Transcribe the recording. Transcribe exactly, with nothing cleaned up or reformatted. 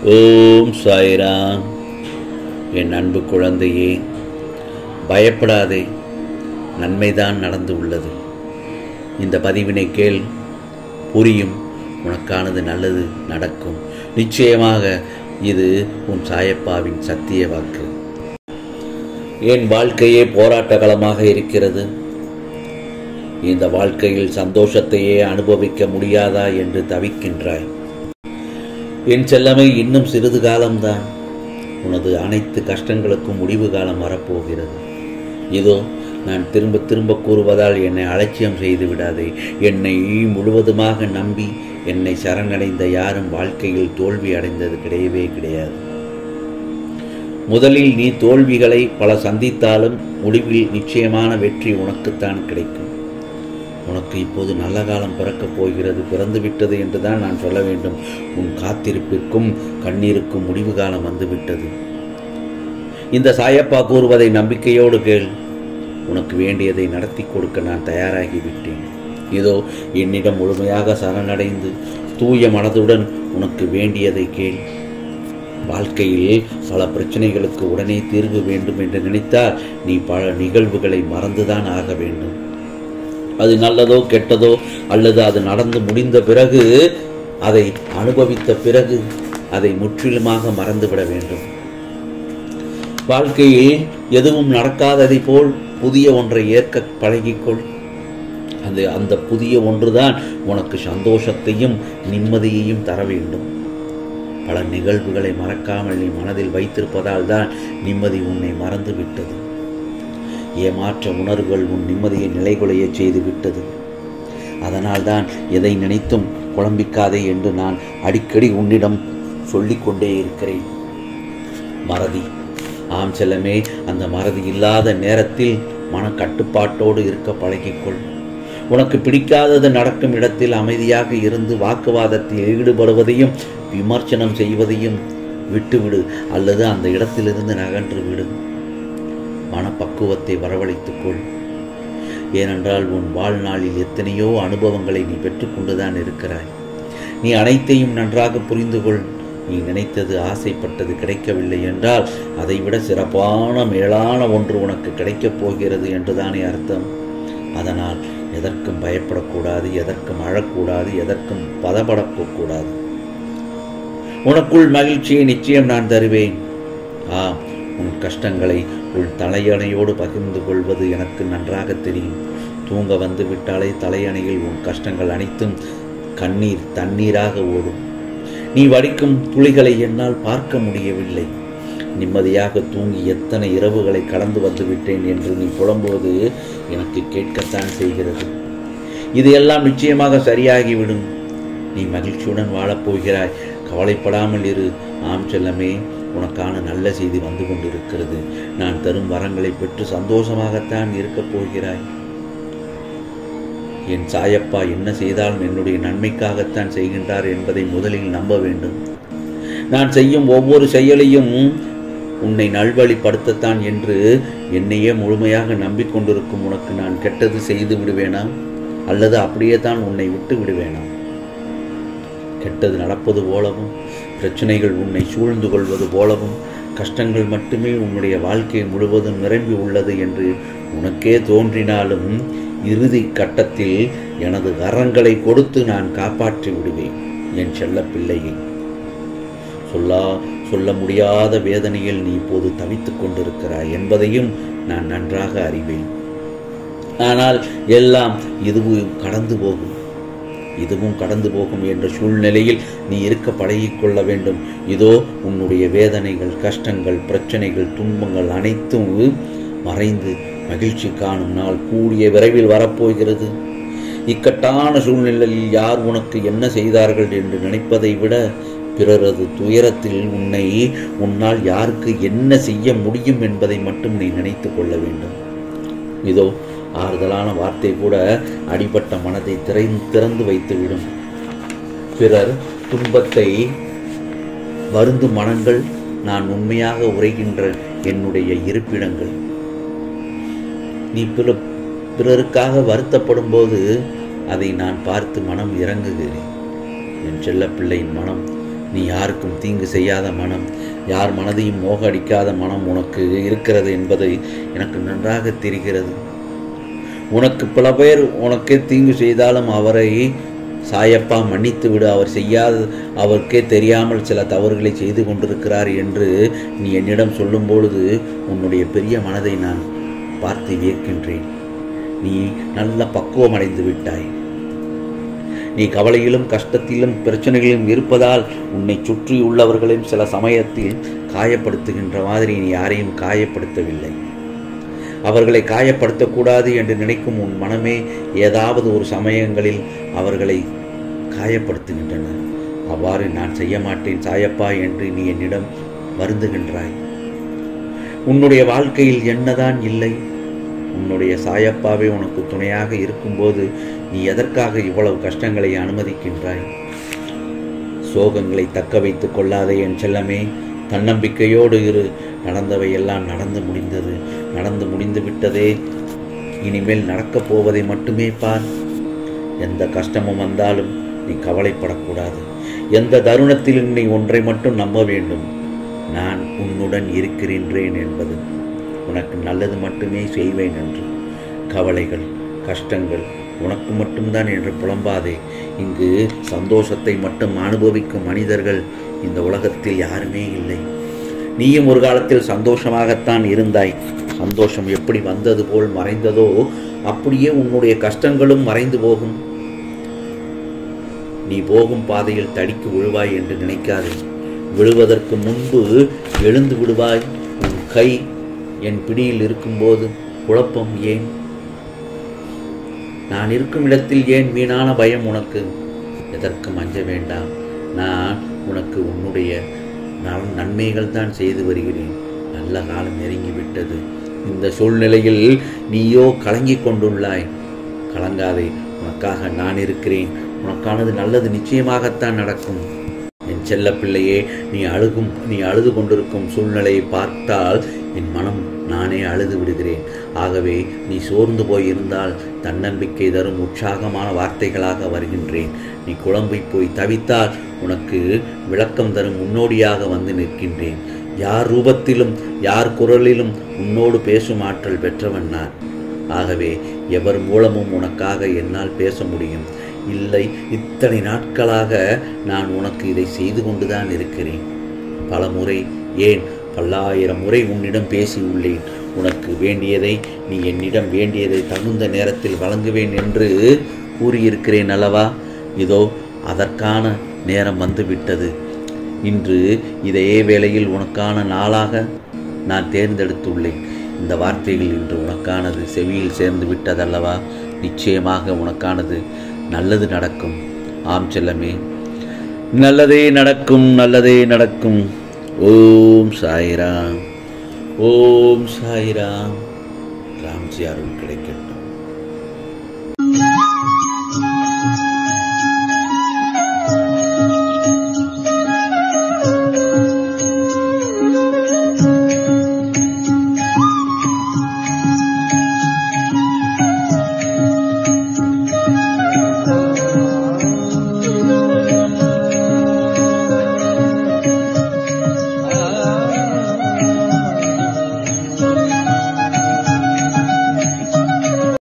ஓம் சாய்ராம். என் அன்பு குழந்தையே, பயப்படாதே, நன்மைதான் நடந்து உள்ளது. இந்த பதிவினை கேள், புரியும், உனக்கானது நல்லது நடக்கும். நிச்சயமாக இது உன் சாயப்பாவின் சத்திய வாக்கு. என் வாழ்க்கையே போராட்ட களமாக இருக்கிறது. இந்த வாழ்க்கையில் சந்தோஷத்தையே அனுபவிக்க முடியாதா என்று தவிக்கின்றாய். என் செல்லமே, இன்னும் சிறிது காலம்தான். உனது அனைத்து கஷ்டங்களுக்கும் முடிவு காலம் வரப்போகிறது. இதோ நான் திரும்ப திரும்ப கூறுவதால் என்னை அலட்சியம் செய்து விடாதே. என்னை முழுவதுமாக நம்பி என்னை சரணடைந்த யாரும் வாழ்க்கையில் தோல்வி அடைந்தது கிடையவே கிடையாது. முதலில் நீ தோல்விகளை பல சந்தித்தாலும் முடிவில் நிச்சயமான வெற்றி உனக்குத்தான் கிடைக்கும். உனக்கு இப்போது நல்ல காலம் பிறக்கப் போகிறது, பிறந்துவிட்டது என்றுதான் நான் சொல்ல வேண்டும். உன் காத்திருப்பிற்கும் கண்ணீருக்கும் முடிவு காலம் வந்துவிட்டது. இந்த சாயப்பா கூறுவதை நம்பிக்கையோடு கேள். உனக்கு வேண்டியதை நடத்தி கொடுக்க நான் தயாராகிவிட்டேன். இதோ என்னிடம் முழுமையாக சரணடைந்து தூய மனதுடன் உனக்கு வேண்டியதை கேள். வாழ்க்கையில் பல பிரச்சனைகளுக்கு உடனே தீர்வு வேண்டும் என்று நினைத்தால் நீ பல நிகழ்வுகளை மறந்துதான் ஆக வேண்டும். அது நல்லதோ கெட்டதோ, அல்லது அது நடந்து முடிந்த பிறகு, அதை அனுபவித்த பிறகு அதை முற்றிலுமாக மறந்துவிட வேண்டும். வாழ்க்கையில் எதுவும் நடக்காததை போல் புதிய ஒன்றை ஏற்க பழகிக்கொள். அது அந்த புதிய ஒன்றுதான் உனக்கு சந்தோஷத்தையும் நிம்மதியையும் தர வேண்டும். பல நிகழ்வுகளை மறக்காமல் நீ மனதில் வைத்திருப்பதால் தான் நிம்மதி உன்னை மறந்து விட்டது. ஏமாற்ற உணர்வுகள் உன் நிம்மதியை நிலைகுலைய செய்து விட்டது. அதனால்தான் எதை நினைத்தும் குழம்பிக்காதே என்று நான் அடிக்கடி உன்னிடம் சொல்லிக்கொண்டே இருக்கிறேன். மறதி, ஆம் செல்லமே, அந்த மறதி இல்லாத நேரத்தில் மன கட்டுப்பாட்டோடு இருக்க பழகிக்கொள். உனக்கு பிடிக்காதது நடக்கும் இடத்தில் அமைதியாக இருந்து வாக்குவாதத்தில் ஈடுபடுவதையும் விமர்சனம் செய்வதையும் விட்டுவிடு, அல்லது அந்த இடத்திலிருந்து நகன்று விடு. மனப்பக்குவத்தை வரவழைத்துக்கொள். ஏனென்றால் உன் வாழ்நாளில் எத்தனையோ அனுபவங்களை நீ பெற்றுக்கொண்டுதான் இருக்கிறாய். நீ அனைத்தையும் நன்றாக புரிந்து கொள். நீ நினைத்தது, ஆசைப்பட்டது கிடைக்கவில்லை என்றால் அதைவிட சிறப்பான மேலான ஒன்று உனக்கு கிடைக்கப் போகிறது என்றுதானே அர்த்தம். அதனால் எதற்கும் பயப்படக்கூடாது, எதற்கும் அழக்கூடாது, எதற்கும் பதபடக்கூடாது. உனக்குள் மகிழ்ச்சியை நிச்சயம் நான் தருவேன். ஆ, உன் கஷ்டங்களை உள் தலையணையோடு பகிர்ந்து கொள்வது எனக்கு நன்றாக தெரியும். தூங்க வந்து விட்டாலே தலையணையில் உன் கஷ்டங்கள் அனைத்தும் கண்ணீர் தண்ணீராக ஓடும். நீ வடிக்கும் துளிகளை என்னால் பார்க்க முடியவில்லை. நிம்மதியாக தூங்கி எத்தனை இரவுகளை கடந்து வந்து விட்டேன் என்று நீ புலம்போது எனக்கு கேட்கத்தான் செய்கிறது. இதையெல்லாம் நிச்சயமாக சரியாகிவிடும். நீ மகிழ்ச்சியுடன் வாழப்போகிறாய். கவலைப்படாமல் இரு. ஆம் செல்லமே, உனக்கான நல்ல செய்தி வந்து கொண்டிருக்கிறது. நான் தரும் வரங்களை பெற்று சந்தோஷமாகத்தான் இருக்கப் போகிறாய். என் சாயப்பா என்ன செய்தாலும் என்னுடைய நன்மைக்காகத்தான் செய்கின்றார் என்பதை முதலில் நம்ப வேண்டும். நான் செய்யும் ஒவ்வொரு செயலையும் உன்னை நல்வழிப்படுத்தத்தான் என்று என்னையே முழுமையாக நம்பிக்கொண்டிருக்கும் உனக்கு நான் கெட்டது செய்து விடுவேனா, அல்லது அப்படியே தான் உன்னை விட்டு விடுவேனா? கெட்டது நடப்பது போலவும், பிரச்சனைகள் உன்னை சூழ்ந்து கொள்வது போலவும், கஷ்டங்கள் மட்டுமே உன்னுடைய வாழ்க்கை முழுவதும் நிரம்பி உள்ளது என்று உனக்கே தோன்றினாலும் இறுதி கட்டத்தில் எனது கரங்களை கொடுத்து நான் காப்பாற்றி விடுவேன் என் செல்ல பிள்ளையை. சொல்லா சொல்ல முடியாத வேதனையில் நீ இப்போது தவித்துக் கொண்டிருக்கிறாய் என்பதையும் நான் நன்றாக அறிவேன். ஆனால் எல்லாம் இதுவும் கடந்து போகும், இதுவும் கடந்து போகும் என்ற சூழ்நிலையில் நீ இருக்க பழகிக்கொள்ள வேண்டும். இதோ உன்னுடைய வேதனைகள், கஷ்டங்கள், பிரச்சனைகள், துன்பங்கள் அனைத்தும் மறைந்து மகிழ்ச்சி காணும் நாள் கூடிய விரைவில் வரப்போகிறது. இக்கட்டான சூழ்நிலையில் யார் உனக்கு என்ன செய்தார்கள் என்று நினைப்பதை விட பிறரது துயரத்தில் உன்னை உன்னால் யாருக்கு என்ன செய்ய முடியும் என்பதை மட்டும் நீ நினைத்து கொள்ள வேண்டும். இதோ ஆறுதலான வார்த்தை கூட அடிபட்ட மனதை திரை திறந்து வைத்துவிடும். பிறர் துன்பத்தை வருந்தும் மனங்கள் நான் உண்மையாக உரைகின்ற என்னுடைய இருப்பிடங்கள். நீ பிற பிறருக்காக வருத்தப்படும் போது அதை நான் பார்த்து மனம் இறங்குகிறேன். என் செல்ல பிள்ளையின் மனம் நீ யாருக்கும் தீங்கு செய்யாத மனம், யார் மனதையும் மோக அடிக்காத மனம் உனக்கு இருக்கிறது என்பதை எனக்கு நன்றாக தெரிகிறது. உனக்கு பல பேர் உனக்கே தீங்கு செய்தாலும் அவரை சாயப்பா மன்னித்து விடு, அவர் செய்யாத அவருக்கே தெரியாமல் சில தவறுகளை செய்து கொண்டிருக்கிறார் என்று நீ என்னிடம் சொல்லும் பொழுது உன்னுடைய பெரிய மனதை நான் பார்த்து வியக்கின்றேன். நீ நல்ல பக்குவம் அடைந்து விட்டாய். நீ கவலையிலும் கஷ்டத்திலும் பிரச்சனைகளிலும் இருப்பதால் உன்னை சுற்றியுள்ளவர்களையும் சில சமயத்தில் காயப்படுத்துகின்ற மாதிரி நீ யாரையும் காயப்படுத்தவில்லை. அவர்களை காயப்படுத்தக்கூடாது என்று நினைக்கும் உன் மனமே ஏதாவது ஒரு சமயங்களில் அவர்களை காயப்படுத்துகின்றன. அவ்வாறு நான் செய்ய மாட்டேன் சாயப்பா என்று நீ என்னிடம் வருந்துகின்றாய். உன்னுடைய வாழ்க்கையில் என்னதான் இல்லை? உன்னுடைய சாயப்பாவே உனக்கு துணையாக இருக்கும்போது நீ எதற்காக இவ்வளவு கஷ்டங்களை அனுமதிக்கின்றாய்? சோகங்களை தக்க வைத்துக் கொள்ளாதே என் செல்லமே. தன்னம்பிக்கையோடு இரு. நடந்தவை எல்லாம் நடந்து முடிந்தது, நடந்து முடிந்து விட்டதே. இனிமேல் நடக்கப் போவதை மட்டுமே பார். எந்த கஷ்டமும் வந்தாலும் நீ கவலைப்படக்கூடாது. எந்த தருணத்திலும் நீ ஒன்றை மட்டும் நம்ப வேண்டும், நான் உன்னுடன் இருக்கிறேன் என்பது. உனக்கு நல்லது மட்டுமே செய்வேன் என்று. கவலைகள் கஷ்டங்கள் உனக்கு மட்டும்தான் என்று புலம்பாதே. இங்கு சந்தோஷத்தை மட்டும் அனுபவிக்கும் மனிதர்கள் இந்த உலகத்தில் யாருமே இல்லை. நீயும் ஒரு காலத்தில் சந்தோஷமாகத்தான் இருந்தாய். சந்தோஷம் எப்படி வந்தது போல் மறைந்ததோ அப்படியே உன்னுடைய கஷ்டங்களும் மறைந்து போகும். நீ போகும் பாதையில் தடிக்கு விழுவாய் என்று நினைக்காதே. விழுவதற்கு முன்பு எழுந்து விடுவாய். உன் கை என் பிடியில் இருக்கும்போது குழப்பம் ஏன்? நான் இருக்கும் இடத்தில் ஏன் வீணான பயம் உனக்கு? எதற்கும் அஞ்ச வேண்டாம். நான் உனக்கு உன்னுடைய நன்மைகள் தான் செய்து வருகிறேன். நல்ல காலம் நெருங்கிவிட்டது. இந்த சூழ்நிலையில் நீயோ கலங்கிக் கொண்டுள்ளாய். கலங்காதே, உனக்காக நான் இருக்கிறேன். உனக்கானது நல்லது நிச்சயமாகத்தான் நடக்கும். என் செல்ல பிள்ளையே, நீ அழுகும் நீ அழுது கொண்டிருக்கும் சூழ்நிலையை பார்த்தால் என் மனம் நானே அழுது விடுகிறேன். ஆகவே நீ சோர்ந்து போயிருந்தால் தன்னம்பிக்கை தரும் உற்சாகமான வார்த்தைகளாக வருகின்றேன். நீ குழம்பி போய் தவித்தால் உனக்கு விளக்கம் தரும் முன்னோடியாக வந்து நிற்கின்றேன். யார் ரூபத்திலும் யார் குரலிலும் உன்னோடு பேசும் ஆற்றல் பெற்றவன் நான். ஆகவே எவர் மூலமும் உனக்காக என்னால் பேச முடியும். இல்லை, இத்தனை நாட்களாக நான் உனக்கு இதை செய்து கொண்டுதான் இருக்கிறேன். பல முறை, ஏன் பல்லாயிரம் முறை உன்னிடம் பேசி உள்ளேன். உனக்கு வேண்டியதை நீ என்னிடம் வேண்டியதை தகுந்த நேரத்தில் வழங்குவேன் என்று கூறியிருக்கிறேன் அல்லவா? இதோ அதற்கான நேரம் வந்துவிட்டது. இன்று இதே வேளையில் உனக்கான நாளாக நான் தேர்ந்தெடுத்துள்ளேன். இந்த வார்த்தைகள் இன்று உனக்கானது செவியில் சேர்ந்து விட்டதல்லவா? நிச்சயமாக உனக்கானது நல்லது நடக்கும். ஆம் செல்லமே, நல்லதே நடக்கும், நல்லதே நடக்கும். ஓம் சாய்ராம், ஓம் சாய்ராம். ராம்ஜி அருள் கிடைக்கட்டும்.